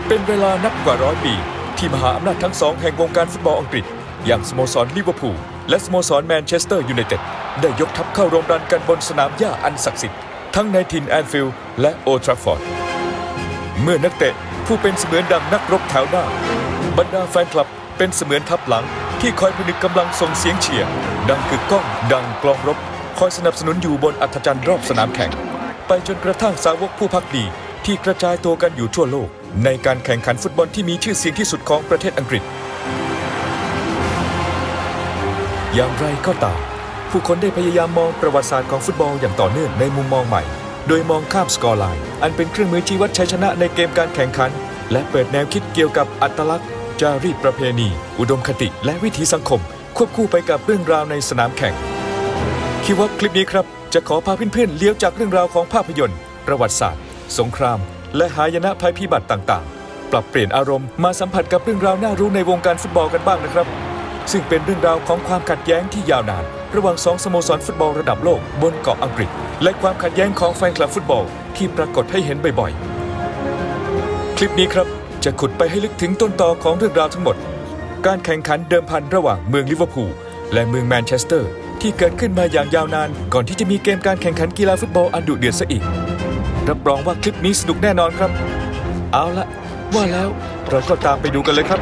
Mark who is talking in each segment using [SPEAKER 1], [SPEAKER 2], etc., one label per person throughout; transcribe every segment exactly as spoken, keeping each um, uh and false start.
[SPEAKER 1] เป็นเวลานับกว่าร้อยปีที่มหาอำนาจทั้งสองแห่งวงการฟุตบอลอังกฤษอย่างสโมสรลิเวอร์พูลและสโมสรแมนเชสเตอร์ยูไนเต็ดได้ยกทัพเข้าโรมรันกันบนสนามหญ้าอันศักดิ์สิทธิ์ทั้งในถิ่นแอนฟิลด์และโอลด์แทราฟฟอร์ดเมื่อนักเตะผู้เป็นเสมือนดังนักรบแถวหน้าบรรดาแฟนคลับเป็นเสมือนทัพหลังที่คอยผนึกกำลังส่งเสียงเชียร์ดังกึกก้องดังกลองรบคอยสนับสนุนอยู่บนอัฐจันทร์รอบสนามแข่งไปจนกระทั่งสาวกผู้ภักดีที่กระจายตัวกันอยู่ทั่วโลกในการแข่งขันฟุตบอลที่มีชื่อเสียงที่สุดของประเทศอังกฤษอย่างไรก็ตามผู้คนได้พยายามมองประวัติศาสตร์ของฟุตบอลอย่างต่อเนื่องในมุมมองใหม่โดยมองข้ามสกอร์ไลน์อันเป็นเครื่องมือชี้วัดชัยชนะในเกมการแข่งขันและเปิดแนวคิดเกี่ยวกับอัตลักษณ์จารีตประเพณีอุดมคติและวิถีสังคมควบคู่ไปกับเรื่องราวในสนามแข่งคิดว่าคลิปนี้ครับจะขอพาเพื่อนๆเลี้ยวจากเรื่องราวของภาพยนตร์ประวัติศาสตร์สงครามและหายนะภัยพิบัติต่างๆปรับเปลี่ยนอารมณ์มาสัมผัสกับเรื่องราวน่ารู้ในวงการฟุตบอลกันบ้างนะครับซึ่งเป็นเรื่องราวของความขัดแย้งที่ยาวนานระหว่างสองสโมสรฟุตบอลระดับโลกบนเกาะอังกฤษและความขัดแย้งของแฟนคลับฟุตบอลที่ปรากฏให้เห็นบ่อยๆคลิปนี้ครับจะขุดไปให้ลึกถึงต้นตอของเรื่องราวทั้งหมดการแข่งขันเดิมพันระหว่างเมืองลิเวอร์พูลและเมืองแมนเชสเตอร์ที่เกิดขึ้นมาอย่างยาวนานก่อนที่จะมีเกมการแข่งขันกีฬาฟุตบอลอันดุเดือดซะอีกรับรองว่าคลิปนี้สนุกแน่นอนครับเอาละว่าแล้วเราก็ตามไปดูกันเลยครับ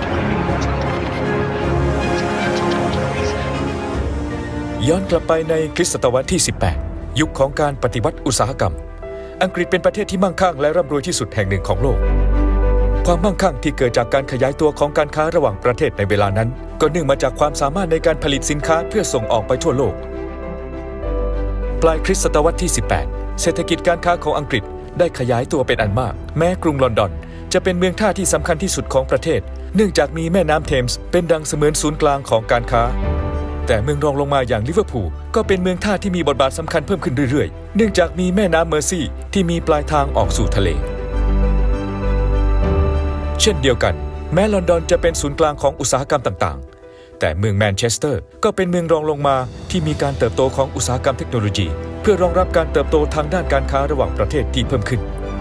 [SPEAKER 1] ย้อนกลับไปในคริสตศตวรรษที่สิบแปดยุคของการปฏิวัติอุตสาหกรรมอังกฤษเป็นประเทศที่มั่งคั่งและร่ำรวยที่สุดแห่งหนึ่งของโลกความมั่งคั่งที่เกิดจากการขยายตัวของการค้าระหว่างประเทศในเวลานั้นก็เนื่องมาจากความสามารถในการผลิตสินค้าเพื่อส่งออกไปทั่วโลกปลายคริสตศตวรรษที่สิบแปดเศรษฐกิจการค้าของอังกฤษได้ขยายตัวเป็นอันมากแม้กรุงลอนดอนจะเป็นเมืองท่าที่สำคัญที่สุดของประเทศเนื่องจากมีแม่น้ำเทมส์เป็นดังเสมือนศูนย์กลางของการค้าแต่เมืองรองลงมาอย่างลิเวอร์พูลก็เป็นเมืองท่าที่มีบทบาทสำคัญเพิ่มขึ้นเรื่อยๆเนื่องจากมีแม่น้ำเมอร์ซีที่มีปลายทางออกสู่ทะเลเช่นเดียวกันแม้ลอนดอนจะเป็นศูนย์กลางของอุตสาหกรรมต่างๆแต่เมืองแมนเชสเตอร์ก็เป็นเมืองรองลงมาที่มีการเติบโตของอุตสาหกรรมเทคโนโลยีเพื่อรองรับการเติบโตทางด้านการค้าระหว่างประเทศที่เพิ่มขึ้น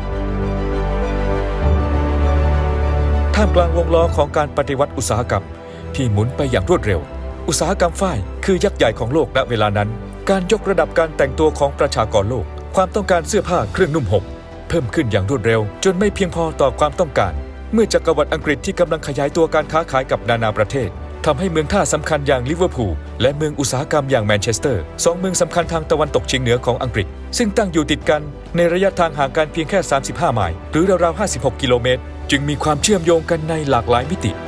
[SPEAKER 1] ท่ามกลางวงล้อของการปฏิวัติอุตสาหกรรมที่หมุนไปอย่างรวดเร็วอุตสาหกรรมฝ้ายคือยักษ์ใหญ่ของโลกณเวลานั้นการยกระดับการแต่งตัวของประชากรโลกความต้องการเสื้อผ้าเครื่องนุ่มห่มเพิ่มขึ้นอย่างรวดเร็วจนไม่เพียงพอต่อความต้องการเมื่อจักรวรรดิอังกฤษที่กำลังขยายตัวการค้าขายกับนานาประเทศทำให้เมืองท่าสำคัญอย่างลิเวอร์พูลและเมืองอุตสาหกรรมอย่างแมนเชสเตอร์สองเมืองสำคัญทางตะวันตกเฉียงเหนือของอังกฤษซึ่งตั้งอยู่ติดกันในระยะทางห่างกันเพียงแค่สามสิบห้าไมล์หรือราวๆห้าสิบหกกิโลเมตรจึงมีความเชื่อมโยงกันในหลากหลายมิติ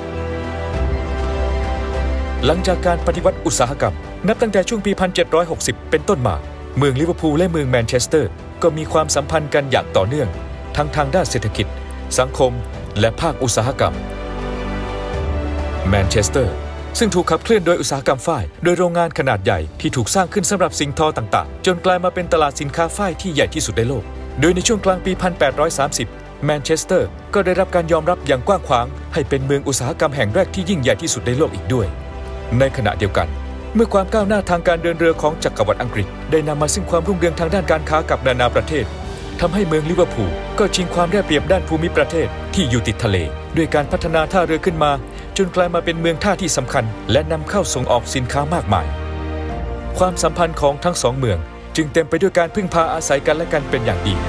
[SPEAKER 1] หลังจากการปฏิวัติอุตสาหกรรมนับตั้งแต่ช่วงปีหนึ่งพันเจ็ดร้อยหกสิบเป็นต้นมาเมืองลิเวอร์พูลและเมืองแมนเชสเตอร์ก็มีความสัมพันธ์กันอย่างต่อเนื่องทั้งทางด้านเศรษฐกิจสังคมและภาคอุตสาหกรรมแมนเชสเตอร์ซึ่งถูกขับเคลื่อนโดยอุตสาหกรรมฝ้ายโดยโรงงานขนาดใหญ่ที่ถูกสร้างขึ้นสำหรับสิ่งทอต่างๆจนกลายมาเป็นตลาดสินค้าฝ้ายที่ใหญ่ที่สุดในโลกโดยในช่วงกลางปีหนึ่งพันแปดร้อยสามสิบแมนเชสเตอร์ก็ได้รับการยอมรับอย่างกว้างขวางให้เป็นเมืองอุตสาหกรรมแห่งแรกที่ยิ่งใหญ่ที่สุดในโลกอีกด้วยในขณะเดียวกันเมื่อความก้าวหน้าทางการเดินเรือของจักรวรรดิอังกฤษได้นำมาซึ่งความรุ่งเรืองทางด้านการค้ากับนานาประเทศทำให้เมืองลิเวอร์พูลก็ชิงความได้เปรียบด้านภูมิประเทศที่อยู่ติดทะเลด้วยการพัฒนาท่าเรือขึ้นมาจนกลายมาเป็นเมืองท่าที่สำคัญและนำเข้าส่งออกสินค้ามากมายความสัมพันธ์ของทั้งสองเมืองจึงเต็มไปด้วยการพึ่งพาอาศัยกันและกันเป็นอย่างดี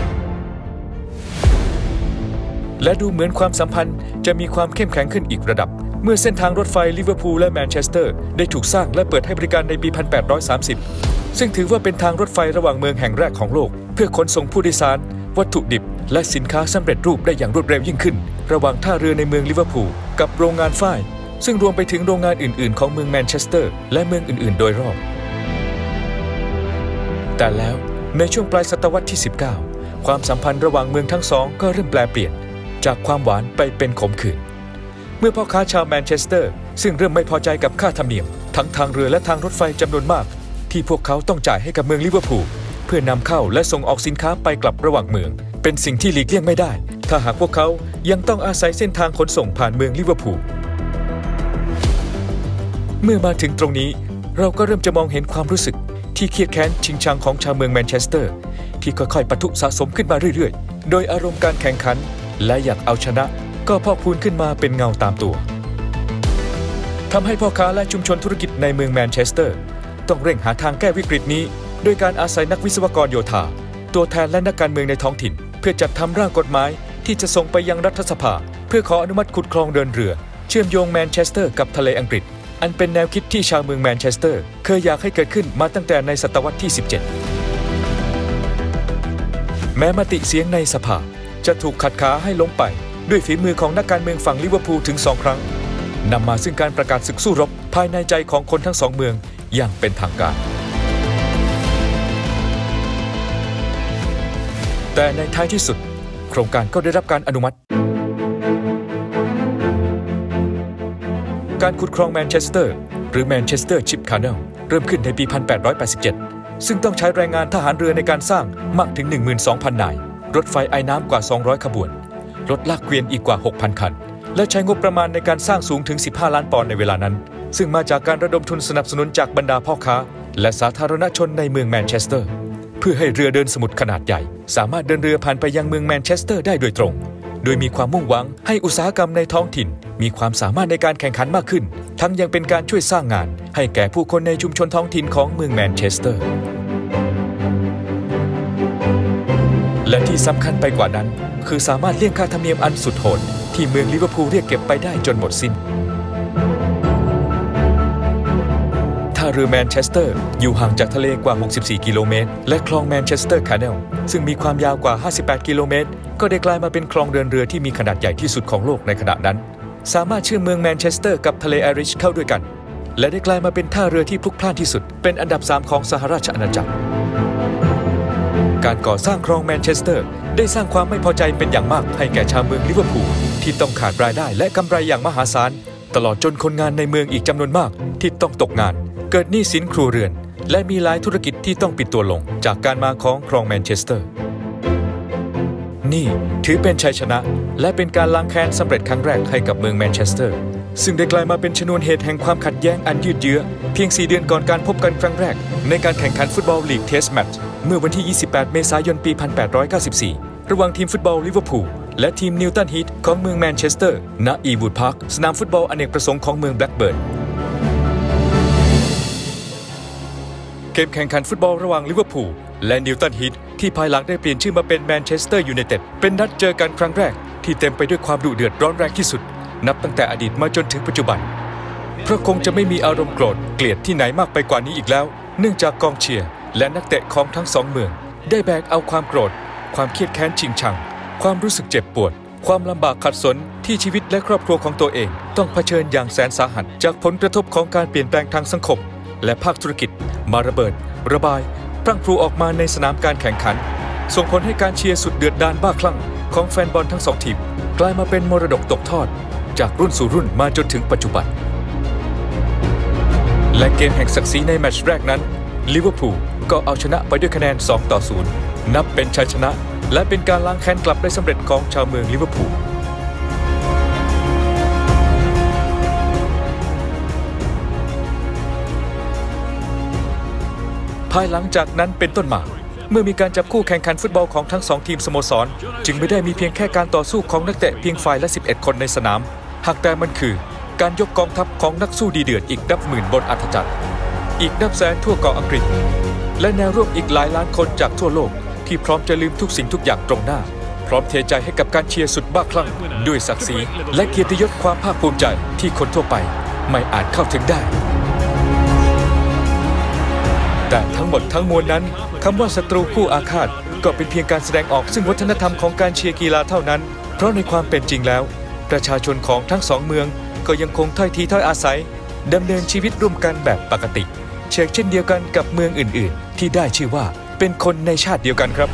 [SPEAKER 1] และดูเหมือนความสัมพันธ์จะมีความเข้มแข็งขึ้นอีกระดับเมื่อเส้นทางรถไฟลิเวอร์พูลและแมนเชสเตอร์ได้ถูกสร้างและเปิดให้บริการในปีหนึ่งพันแปดร้อยสามสิบซึ่งถือว่าเป็นทางรถไฟระหว่างเมืองแห่งแรกของโลกเพื่อขนส่งผู้โดยสารวัตถุดิบและสินค้าสำเร็จรูปได้อย่างรวดเร็วยิ่งขึ้นระหว่างท่าเรือในเมืองลิเวอร์พูลกับโรงงานฝ้ายซึ่งรวมไปถึงโรงงานอื่นๆของเมืองแมนเชสเตอร์และเมืองอื่นๆโดยรอบแต่แล้วในช่วงปลายศตวรรษที่สิบเก้าความสัมพันธ์ระหว่างเมืองทั้งสองก็เริ่มแปรเปลี่ยนจากความหวานไปเป็นขมขื่นเมื่อพ่อค้าชาวแมนเชสเตอร์ซึ่งเริ่มไม่พอใจกับค่าธรรมเนียมทั้งทางเรือและทางรถไฟจำนวนมากที่พวกเขาต้องจ่ายให้กับเมืองลิเวอร์พูลเพื่อนำเข้าและส่งออกสินค้าไปกลับระหว่างเมืองเป็นสิ่งที่หลีกเลี่ยงไม่ได้ถ้าหากพวกเขายังต้องอาศัยเส้นทางขนส่งผ่านเมืองลิเวอร์พูลเมื่อมาถึงตรงนี้เราก็เริ่มจะมองเห็นความรู้สึกที่เครียดแค้นชิงชังของชาวเมืองแมนเชสเตอร์ที่ค่อยๆปะทุสะสมขึ้นมาเรื่อยๆโดยอารมณ์การแข่งขันและอยากเอาชนะก็พอกพูนขึ้นมาเป็นเงาตามตัวทำให้พ่อค้าและชุมชนธุรกิจในเมืองแมนเชสเตอร์ต้องเร่งหาทางแก้วิกฤตนี้โดยการอาศัยนักวิศวกรโยธาตัวแทนและนักการเมืองในท้องถิ่นเพื่อจัดทำร่างกฎหมายที่จะส่งไปยังรัฐสภาเพื่อขออนุมัติขุดคลองเดินเรือเชื่อมโยงแมนเชสเตอร์กับทะเลอังกฤษอันเป็นแนวคิดที่ชาวเมืองแมนเชสเตอร์เคยอยากให้เกิดขึ้นมาตั้งแต่ในศตวรรษที่สิบเจ็ดแม้มติเสียงในสภาจะถูกขัดขาให้ล้มไปด้วยฝีมือของนักการเมืองฝั่งลิเวอร์พูลถึงสองครั้งนำมาซึ่งการประกาศศึกสู้รบภายในใจของคนทั้งสองเมืองอย่างเป็นทางการแต่ในท้ายที่สุดโครงการก็ได้รับการอนุมัติการขุดคลองแมนเชสเตอร์หรือแมนเชสเตอร์ชิปคาเนลเริ่มขึ้นในปี หนึ่งพันแปดร้อยแปดสิบเจ็ด ซึ่งต้องใช้แรงงานทหารเรือในการสร้างมากถึง หนึ่งหมื่นสองพัน นายรถไฟไอน้ำกว่า สองร้อย ขบวนรถลากเกวียนอีกกว่า หกพัน คันและใช้งบประมาณในการสร้างสูงถึง สิบห้า ล้านปอนด์ในเวลานั้นซึ่งมาจากการระดมทุนสนับสนุนจากบรรดาพ่อค้าและสาธารณชนในเมืองแมนเชสเตอร์เพื่อให้เรือเดินสมุทรขนาดใหญ่สามารถเดินเรือผ่านไปยังเมืองแมนเชสเตอร์ได้โดยตรงโดยมีความมุ่งหวังให้อุตสาหกรรมในท้องถิ่นมีความสามารถในการแข่งขันมากขึ้นทั้งยังเป็นการช่วยสร้างงานให้แก่ผู้คนในชุมชนท้องถิ่นของเมืองแมนเชสเตอร์และที่สำคัญไปกว่านั้นคือสามารถเลี่ยงค่าธรรมเนียมอันสุดโหดที่เมืองลิเวอร์พูลเรียกเก็บไปได้จนหมดสิ้นท่าเรือแมนเชสเตอร์อยู่ห่างจากทะเลกว่าหกสิบสี่กิโลเมตรและคลองแมนเชสเตอร์คาเนลซึ่งมีความยาวกว่าห้าสิบแปดกิโลเมตรก็ได้กลายมาเป็นคลองเดินเรือที่มีขนาดใหญ่ที่สุดของโลกในขณะนั้นสามารถเชื่อมเมืองแมนเชสเตอร์กับทะเลไอริชเข้าด้วยกันและได้กลายมาเป็นท่าเรือที่พลุกพล่านที่สุดเป็นอันดับสามของสหราชอาณาจักรการก่อสร้างคลองแมนเชสเตอร์ได้สร้างความไม่พอใจเป็นอย่างมากให้แก่ชาวเมืองลิเวอร์พูลที่ต้องขาดรายได้และกำไรอย่างมหาศาลตลอดจนคนงานในเมืองอีกจำนวนมากที่ต้องตกงานเกิดหนี้สินครัวเรือนและมีหลายธุรกิจที่ต้องปิดตัวลงจากการมาของคลองแมนเชสเตอร์นี่ถือเป็นชัยชนะและเป็นการล้างแค้นสำเร็จครั้งแรกให้กับเมืองแมนเชสเตอร์ซึ่งได้กลายมาเป็นชนวนเหตุแห่งความขัดแย้งอันยืดเยื้อเพียงสี่เดือนก่อนการพบกันครั้งแรกในการแข่งขันฟุตบอลลีกเทสต์แมตช์เมื่อวันที่ยี่สิบแปดเมษายนปีหนึ่งพันแปดร้อยเก้าสิบสี่ระหว่างทีมฟุตบอลลิเวอร์พูลและทีมนิวตันฮีทของเมืองแมนเชสเตอร์ณอีวูดพาร์คสนามฟุตบอลอเนกประสงค์ของเมืองแบล็กเบิร์นเกมแข่งขันฟุตบอลระหว่างลิเวอร์พูลและนิวตันฮีทที่ภายหลังได้เปลี่ยนชื่อมาเป็นแมนเชสเตอร์ยูไนเต็ดเป็นนัดเจอกันครั้งแรกที่เต็มไปด้วยความดุเดือดร้อนแรงที่สุดนับตั้งแต่อดีตมาจนถึงปัจจุบันเพราะคงจะไม่มีอารมณ์โกรธเกลียดที่ไหนมากไปกว่านี้อีกแล้วเนื่องจากกองเชียร์และนักเตะของทั้งสองเมืองได้แบกเอาความโกรธความเครียดแค้นชิงชังความรู้สึกเจ็บปวดความลำบากขัดสนที่ชีวิตและครอบครัวของตัวเองต้องเผชิญอย่างแสนสาหัสจากผลกระทบของการเปลี่ยนแปลงทางสังคมและภาคธุรกิจมาระเบิดระบายพรั่งพรูออกมาในสนามการแข่งขันส่งผลให้การเชียร์สุดเดือดดาลบ้าคลั่งของแฟนบอลทั้งสองทีมกลายมาเป็นมรดกตกทอดจากรุ่นสู่รุ่นมาจนถึงปัจจุบันและเกมแห่งศักดิ์ศรีในแมตช์แรกนั้นลิเวอร์พูลก็เอาชนะไปด้วยคะแนนสองต่อศูนย์นับเป็นชัยชนะและเป็นการล้างแค้นกลับได้สำเร็จของชาวเมืองลิเวอร์พูลภายหลังจากนั้นเป็นต้นมาเมื่อมีการจับคู่แข่งขันฟุตบอลของทั้งสองทีมสโมสรจึงไม่ได้มีเพียงแค่การต่อสู้ของนักเตะเพียงฝ่ายละสิบเอ็ดคนในสนามหากแต่มันคือการยกกองทัพของนักสู้ดีเดือดอีกนับหมื่นบนอัธจักรอีกนับแสนทั่วเกาะอังกฤษและแนวร่วมอีกหลายล้านคนจากทั่วโลกที่พร้อมจะลืมทุกสิ่งทุกอย่างตรงหน้าพร้อมเทใจให้กับการเชียร์สุดบ้าคลั่งด้วยศักดิ์ศรีและเกียรติยศความภาคภูมิใจที่คนทั่วไปไม่อาจเข้าถึงได้แต่ทั้งหมดทั้งมวลนั้นคำว่าศัตรูคู่อาฆาตก็เป็นเพียงการแสดงออกซึ่งวัฒนธรรมของการเชียร์กีฬาเท่านั้นเพราะในความเป็นจริงแล้วประชาชนของทั้งสองเมืองก็ยังคงถ้อยทีถ้อยอาศัยดำเนินชีวิตร่วมกันแบบปกติเช่นเช่นเดียวกันกับเมืองอื่นๆที่ได้ชื่อว่าเป็นคนในชาติเดียวกันครับ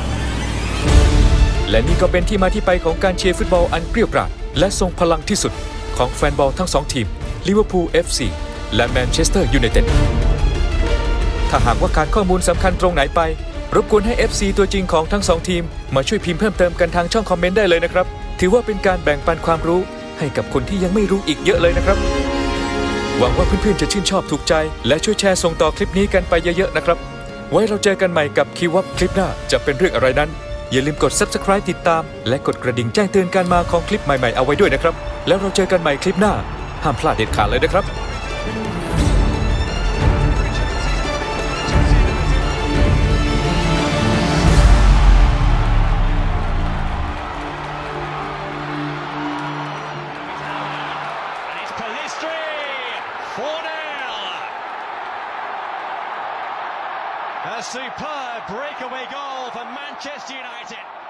[SPEAKER 1] และนี่ก็เป็นที่มาที่ไปของการเชียร์ฟุตบอลอันเปรี้ยวกราดและทรงพลังที่สุดของแฟนบอลทั้งสองทีมลิเวอร์พูล เอฟ ซี และแมนเชสเตอร์ยูไนเต็ดถ้าหากว่าขาดข้อมูลสำคัญตรงไหนไปรบกวนให้ เอฟ ซี ตัวจริงของทั้งสองทีมมาช่วยพิมพ์เพิ่มเติมกันทางช่องคอมเมนต์ได้เลยนะครับถือว่าเป็นการแบ่งปันความรู้ให้กับคนที่ยังไม่รู้อีกเยอะเลยนะครับหวังว่าเพื่อนๆจะชื่นชอบถูกใจและช่วยแชร์ส่งต่อคลิปนี้กันไปเยอะๆนะครับไว้เราเจอกันใหม่กับคีย์วับคลิปหน้าจะเป็นเรื่องอะไรนั้นอย่าลืมกด ซับสไครบ์ ติดตามและกดกระดิ่งแจ้งเตือนการมาของคลิปใหม่ๆเอาไว้ด้วยนะครับแล้วเราเจอกันใหม่คลิปหน้าห้ามพลาดเด็ดขาดเลยนะครับ
[SPEAKER 2] four nil. A superb breakaway goal for Manchester United.